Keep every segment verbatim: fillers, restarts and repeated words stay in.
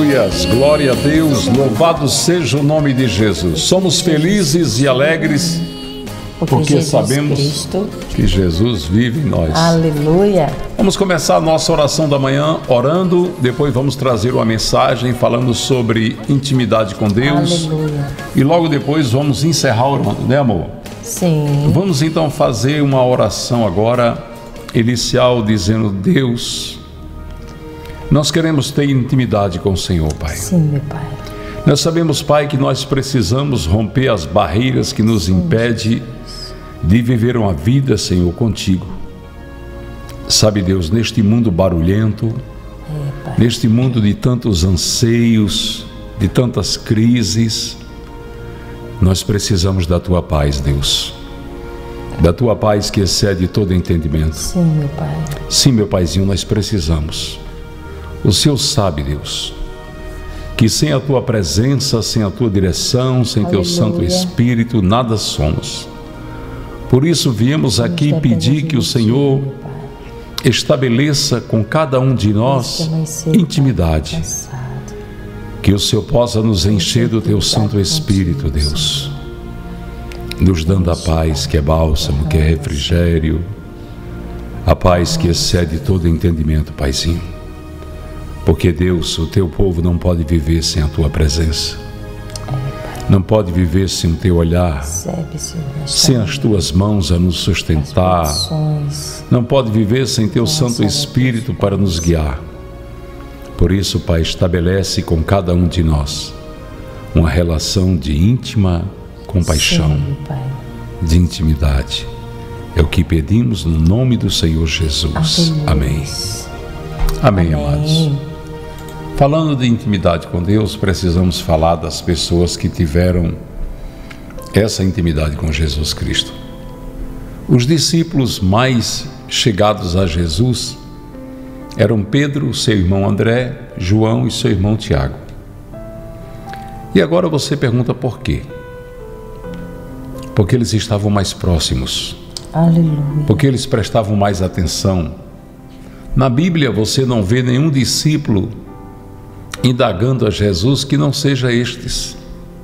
Aleluias, glória a Deus, louvado seja o nome de Jesus. Somos felizes e alegres porque, porque Jesus sabemos Cristo. que Jesus vive em nós. Aleluia. Vamos começar a nossa oração da manhã orando, depois vamos trazer uma mensagem falando sobre intimidade com Deus. Aleluia. E logo depois vamos encerrar orando, né, amor? Sim. Vamos então fazer uma oração agora, inicial, dizendo: Deus, nós queremos ter intimidade com o Senhor, Pai. Sim, meu Pai. Nós sabemos, Pai, que nós precisamos romper as barreiras que nos impedem de viver uma vida, Senhor, contigo. Sabe, Deus, neste mundo barulhento, é, neste mundo de tantos anseios, de tantas crises, nós precisamos da Tua paz, Deus. Da Tua paz que excede todo entendimento. Sim, meu Pai. Sim, meu Paizinho, nós precisamos. O Senhor sabe, Deus, que sem a Tua presença, sem a Tua direção, sem Aleluia. Teu Santo Espírito, nada somos. Por isso viemos aqui pedir que o Senhor estabeleça com cada um de nós intimidade. Que o Senhor possa nos encher do Teu Santo Espírito, Deus, nos dando a paz que é bálsamo, que é refrigério, a paz que excede todo entendimento, Paizinho. Porque, Deus, o Teu povo não pode viver sem a Tua presença. Não pode viver sem o Teu olhar, sem as Tuas mãos a nos sustentar. Não pode viver sem Teu Santo Espírito para nos guiar. Por isso, Pai, estabelece com cada um de nós uma relação de íntima compaixão, de intimidade. É o que pedimos no nome do Senhor Jesus. Amém. Amém, amados. Falando de intimidade com Deus, precisamos falar das pessoas que tiveram essa intimidade com Jesus Cristo. Os discípulos mais chegados a Jesus eram Pedro, seu irmão André, João e seu irmão Tiago. E agora você pergunta por quê? Porque eles estavam mais próximos. Aleluia. Porque eles prestavam mais atenção. Na Bíblia você não vê nenhum discípulo indagando a Jesus que não seja estes.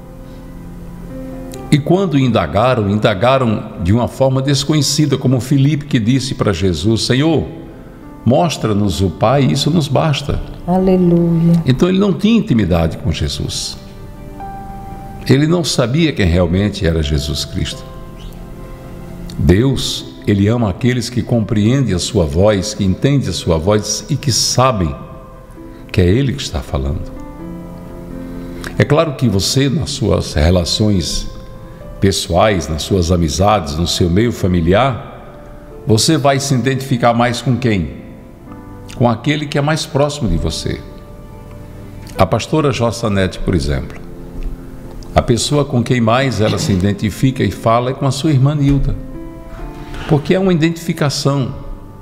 E quando indagaram, indagaram de uma forma desconhecida, como Filipe, que disse para Jesus: Senhor, mostra-nos o Pai, isso nos basta. Aleluia. Então ele não tinha intimidade com Jesus. Ele não sabia quem realmente era Jesus Cristo. Deus, Ele ama aqueles que compreendem a sua voz, que entendem a sua voz e que sabem que é Ele que está falando. É claro que você, nas suas relações pessoais, nas suas amizades, no seu meio familiar, você vai se identificar mais com quem? Com aquele que é mais próximo de você. A pastora Jossanete, por exemplo, a pessoa com quem mais ela se identifica e fala é com a sua irmã Nilda, porque é uma identificação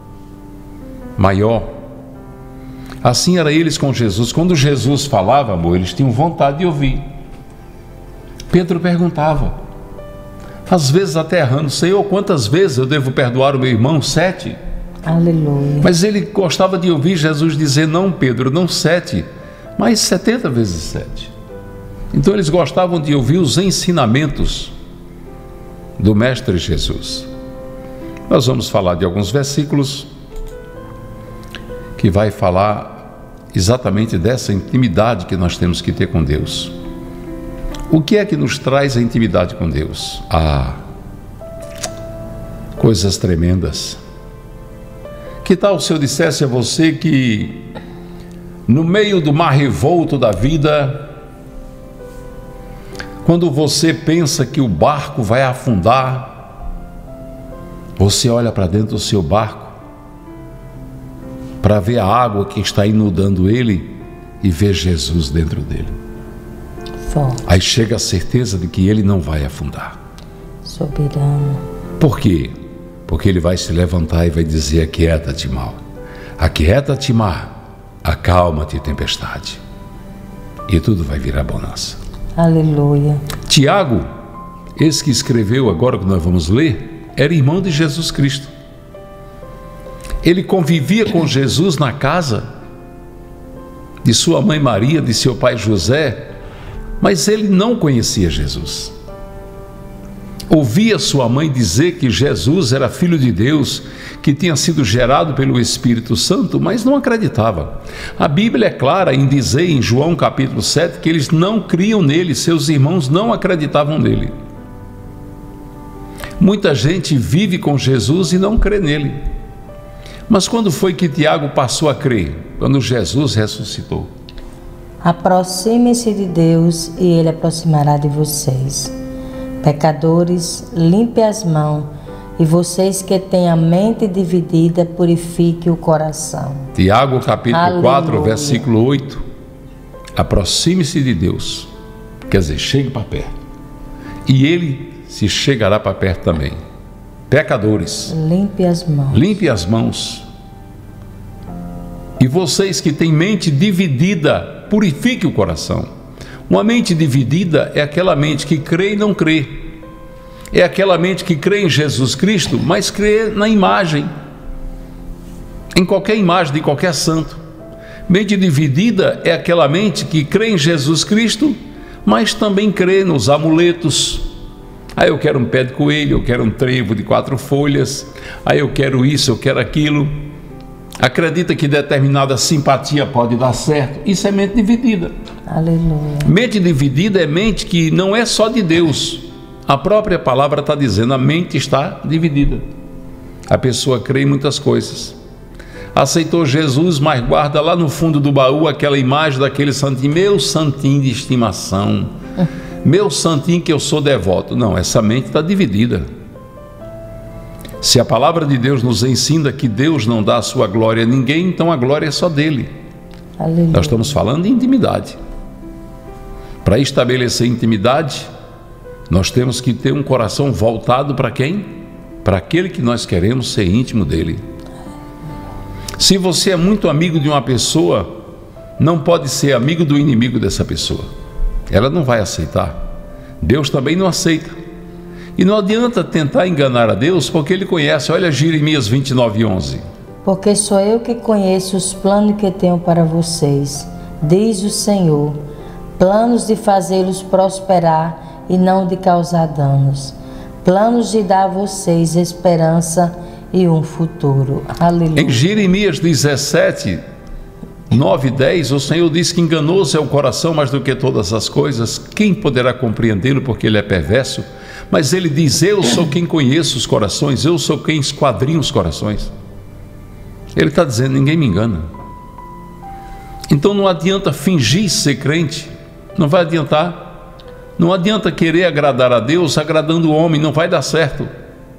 maior. Assim era eles com Jesus. Quando Jesus falava, amor, eles tinham vontade de ouvir. Pedro perguntava, às vezes até errando: Senhor, quantas vezes eu devo perdoar o meu irmão? Sete? Aleluia. Mas ele gostava de ouvir Jesus dizer: não, Pedro, não sete, mas setenta vezes sete. Então eles gostavam de ouvir os ensinamentos do Mestre Jesus. Nós vamos falar de alguns versículos que vai falar exatamente dessa intimidade que nós temos que ter com Deus. O que é que nos traz a intimidade com Deus? Ah, coisas tremendas. Que tal se eu dissesse a você que no meio do mar revolto da vida, quando você pensa que o barco vai afundar, você olha para dentro do seu barco para ver a água que está inundando ele e ver Jesus dentro dele. Forte. Aí chega a certeza de que ele não vai afundar. Soberano. Por quê? Porque ele vai se levantar e vai dizer: aquieta-te, mar. Aquieta-te, mar. Acalma-te, tempestade. E tudo vai virar bonança. Aleluia. Tiago, esse que escreveu agora que nós vamos ler, era irmão de Jesus Cristo. Ele convivia com Jesus na casa de sua mãe Maria, de seu pai José, mas ele não conhecia Jesus. Ouvia sua mãe dizer que Jesus era filho de Deus, que tinha sido gerado pelo Espírito Santo, mas não acreditava. A Bíblia é clara em dizer em João capítulo sete que eles não criam nele, seus irmãos não acreditavam nele. Muita gente vive com Jesus e não crê nele. Mas quando foi que Tiago passou a crer? Quando Jesus ressuscitou. Aproxime-se de Deus e Ele aproximará de vocês. Pecadores, limpe as mãos, e vocês que têm a mente dividida, purifique o coração. Tiago capítulo Aleluia. quatro, versículo oito. Aproxime-se de Deus, quer dizer, chegue para perto, e Ele se chegará para perto também. Pecadores, Limpe as mãos. limpe as mãos. E vocês que têm mente dividida, purifique o coração. Uma mente dividida é aquela mente que crê e não crê. É aquela mente que crê em Jesus Cristo, mas crê na imagem, em qualquer imagem de qualquer santo. Mente dividida é aquela mente que crê em Jesus Cristo, mas também crê nos amuletos. Aí eu quero um pé de coelho, eu quero um trevo de quatro folhas, aí eu quero isso, eu quero aquilo. Acredita que determinada simpatia pode dar certo. Isso é mente dividida. Aleluia. Mente dividida é mente que não é só de Deus. A própria palavra está dizendo, a mente está dividida. A pessoa crê em muitas coisas. Aceitou Jesus, mas guarda lá no fundo do baú aquela imagem daquele santinho, meu santinho de estimação, meu santinho que eu sou devoto. Não, essa mente está dividida. Se a palavra de Deus nos ensina que Deus não dá a sua glória a ninguém, então a glória é só dele. Aleluia. Nós estamos falando de intimidade. Para estabelecer intimidade, nós temos que ter um coração voltado para quem? Para aquele que nós queremos ser íntimo dele. Se você é muito amigo de uma pessoa, não pode ser amigo do inimigo dessa pessoa. Ela não vai aceitar. Deus também não aceita. E não adianta tentar enganar a Deus, porque Ele conhece. Olha Jeremias vinte e nove, onze. Porque sou eu que conheço os planos que tenho para vocês, diz o Senhor, planos de fazê-los prosperar e não de causar danos, planos de dar a vocês esperança e um futuro. Aleluia. Em Jeremias dezessete, nove e dez, o Senhor diz que enganoso é o coração mais do que todas as coisas, quem poderá compreendê-lo porque ele é perverso? Mas ele diz, eu sou quem conheço os corações, eu sou quem esquadrinha os corações. Ele está dizendo, ninguém me engana. Então não adianta fingir ser crente, não vai adiantar. Não adianta querer agradar a Deus agradando o homem, não vai dar certo.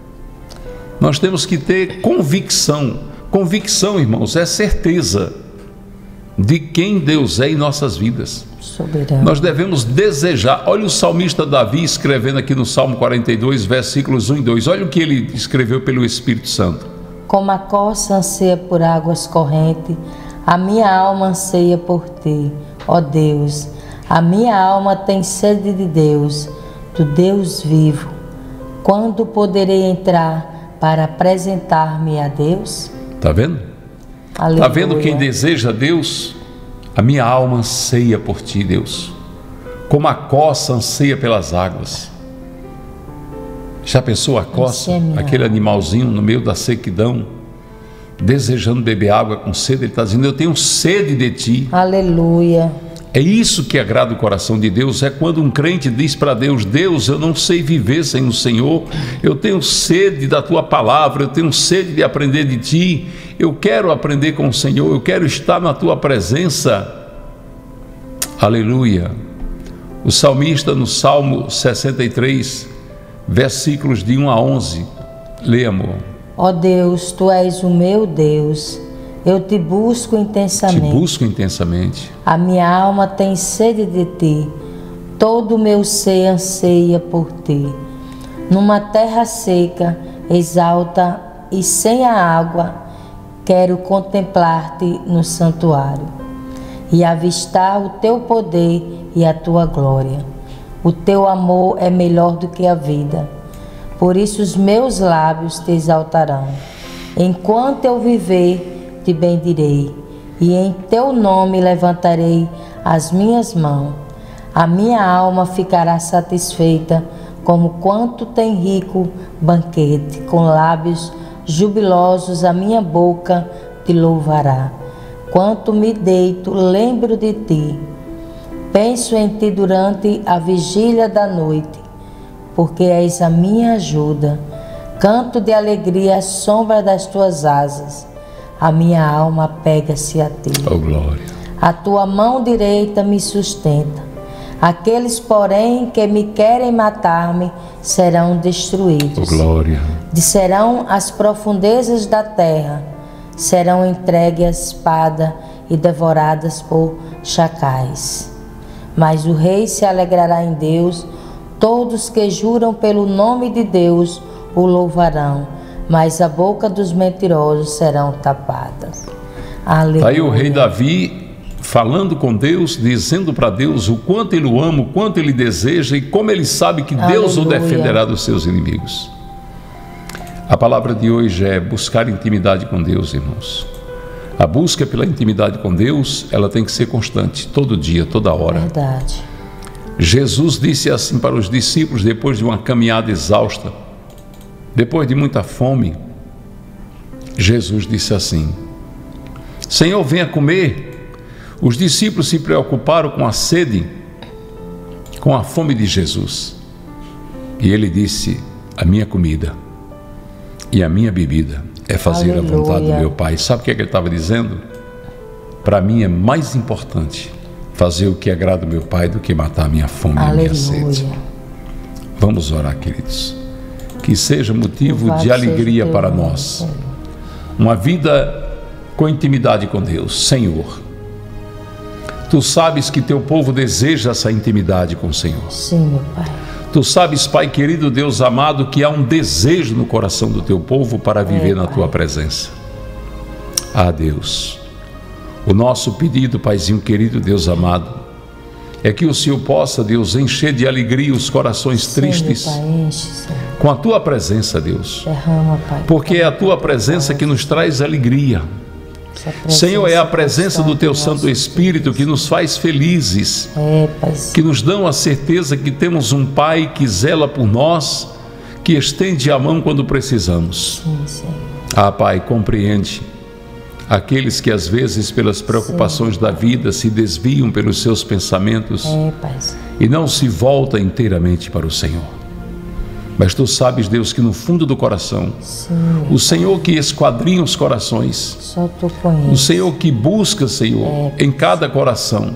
Nós temos que ter convicção. Convicção, irmãos, é certeza de quem Deus é em nossas vidas. Soberano. Nós devemos desejar. Olha o salmista Davi escrevendo aqui no Salmo quarenta e dois, versículos um e dois. Olha o que ele escreveu pelo Espírito Santo. Como a corça anseia por águas correntes, a minha alma anseia por ti, ó Deus. A minha alma tem sede de Deus, do Deus vivo. Quando poderei entrar para apresentar-me a Deus? Está vendo? Aleluia. Está vendo quem deseja Deus? A minha alma anseia por ti, Deus. Como a coça anseia pelas águas. Já pensou a coça? Aquele animalzinho no meio da sequidão, desejando beber água com sede. Ele está dizendo, eu tenho sede de ti. Aleluia. É isso que agrada o coração de Deus. É quando um crente diz para Deus, Deus, eu não sei viver sem o Senhor, eu tenho sede da tua palavra, eu tenho sede de aprender de ti, eu quero aprender com o Senhor, eu quero estar na tua presença. Aleluia. O salmista no Salmo sessenta e três, versículos de um a onze, lê, amor. Ó Deus, tu és o meu Deus, eu te busco intensamente. Te busco intensamente. A minha alma tem sede de ti, todo o meu ser anseia por ti. Numa terra seca, exalta e sem a água, quero contemplar-te no santuário e avistar o teu poder e a tua glória. O teu amor é melhor do que a vida, por isso os meus lábios te exaltarão. Enquanto eu viver, te bendirei e em teu nome levantarei as minhas mãos. A minha alma ficará satisfeita, como quanto tem rico banquete, com lábios jubilosos a minha boca te louvará. Quanto me deito, lembro de ti, penso em ti durante a vigília da noite, porque és a minha ajuda. Canto de alegria à sombra das tuas asas, a minha alma pega-se a ti. Oh, glória. A tua mão direita me sustenta. Aqueles, porém, que me querem matar-me serão destruídos. Oh, glória. Descerão as profundezas da terra, serão entregues à espada e devoradas por chacais. Mas o rei se alegrará em Deus, todos que juram pelo nome de Deus o louvarão, mas a boca dos mentirosos serão tapadas. Aleluia. Aí o rei Davi falando com Deus, dizendo para Deus o quanto ele o ama, o quanto ele deseja e como ele sabe que Deus Aleluia. O defenderá dos seus inimigos. A palavra de hoje é buscar intimidade com Deus, irmãos. A busca pela intimidade com Deus, ela tem que ser constante, todo dia, toda hora. Verdade. Jesus disse assim para os discípulos, depois de uma caminhada exausta, depois de muita fome, Jesus disse assim: Senhor, venha comer. Os discípulos se preocuparam com a sede, com a fome de Jesus. E ele disse: a minha comida e a minha bebida é fazer Aleluia. A vontade do meu Pai. Sabe o que, é que ele estava dizendo? Para mim é mais importante fazer o que agrada o meu Pai do que matar a minha fome Aleluia. E a minha sede. Vamos orar, queridos. Que seja motivo Louvado de alegria para nome, nós. Senhor. Uma vida com intimidade com Deus. Senhor, Tu sabes que Teu povo deseja essa intimidade com o Senhor. Sim, meu Pai. Tu sabes, Pai querido, Deus amado, que há um desejo no coração do Teu povo para viver é, na Tua presença. Ah, Deus, o nosso pedido, Paizinho querido, Deus amado, é que o Senhor possa, Deus, encher de alegria os corações Sim, tristes Pai, enche, com a Tua presença, Deus. Derrama, Pai, porque é a Tua presença que nos traz alegria. Senhor, é a presença do Teu Santo Espírito que nos faz felizes, é, que nos dão a certeza que temos um Pai que zela por nós, que estende a mão quando precisamos. Sim, Senhor. Ah, Pai, compreende aqueles que às vezes pelas preocupações Sim. da vida se desviam pelos seus pensamentos é, Pai. e não se volta inteiramente para o Senhor. Mas Tu sabes, Deus, que no fundo do coração, Sim, o Senhor que esquadrinha os corações, só Tu conheces. O Senhor que busca, Senhor, é, em cada coração,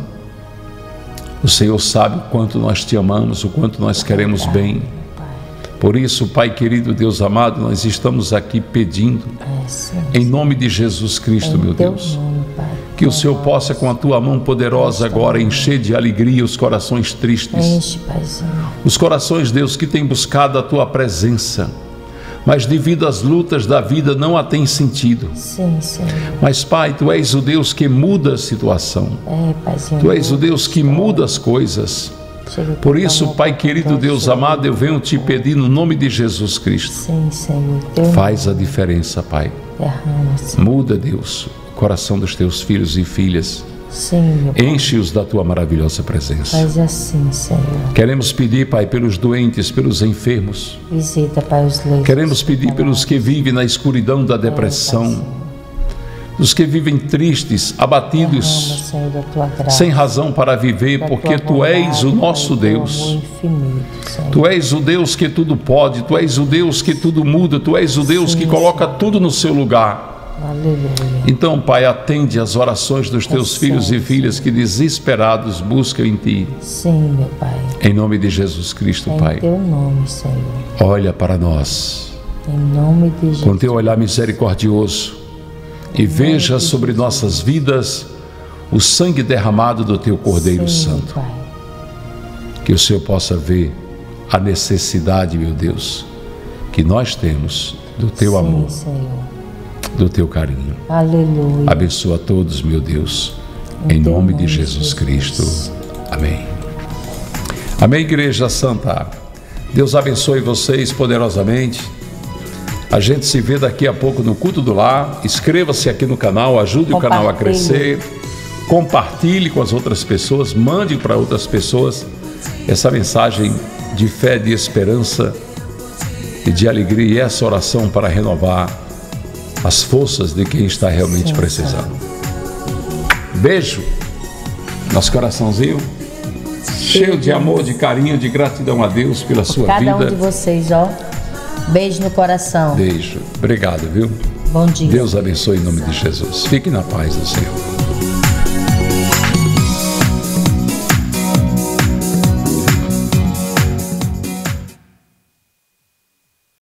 o Senhor sabe o quanto nós Te amamos, o quanto nós queremos bem. Por isso, Pai querido, Deus amado, nós estamos aqui pedindo, é, sim, em nome de Jesus Cristo, em meu Deus, nome, que o Senhor possa, com a Tua mão poderosa agora, encher de alegria os corações tristes. Enche, Paizinho. Os corações, Deus, que têm buscado a Tua presença, mas devido às lutas da vida não a têm sentido. Sim, Senhor. Mas, Pai, Tu és o Deus que muda a situação. É, Paizinho. Tu és o Deus que muda as coisas. Por isso, Pai querido, Deus amado, eu venho Te pedir no nome de Jesus Cristo. Sim, Senhor. Faz a diferença, Pai. Derrama, Senhor. Muda, Deus, o coração dos Teus filhos e filhas. Sim, meu Pai. Enche-os da Tua maravilhosa presença. Faz assim, Senhor. Queremos pedir, Pai, pelos doentes, pelos enfermos. Visita, Pai, os leitos. Queremos pedir pelos que vivem na escuridão da depressão, os que vivem tristes, abatidos, Derrama, Senhor, da Tua graça, sem razão para viver, porque Tu bondade, és o nosso Pai, Deus. Infinito, Tu és o Deus que tudo pode, Tu és o Deus que tudo muda, Tu és o Deus Sim, que coloca Senhor. Tudo no seu lugar. Aleluia. Então, Pai, atende às orações dos Teus Recebe, filhos e filhas que desesperados buscam em Ti. Sim, meu Pai. Em nome de Jesus Cristo, em Pai. Em Teu nome, Senhor. Olha para nós. Em nome de Jesus. Com Teu olhar misericordioso. E veja sobre nossas vidas o sangue derramado do Teu Cordeiro Sim, Santo. Pai. Que o Senhor possa ver a necessidade, meu Deus, que nós temos do Teu Sim, amor, Senhor. do Teu carinho. Aleluia. Abençoa a todos, meu Deus, em, em nome, nome de Jesus, Jesus Cristo. Amém. Amém, Igreja Santa. Deus abençoe vocês poderosamente. A gente se vê daqui a pouco no Culto do Lar. Inscreva-se aqui no canal, ajude o canal a crescer. Compartilhe com as outras pessoas, mande para outras pessoas essa mensagem de fé, de esperança e de alegria, e essa oração para renovar as forças de quem está realmente sim, precisando. Sim. Beijo, nosso coraçãozinho cheio de amor, de carinho, de gratidão a Deus pela sua vida. Cada um de vocês, ó. Beijo no coração. Beijo. Obrigado, viu? Bom dia. Deus abençoe em nome de Jesus. Fique na paz do Senhor.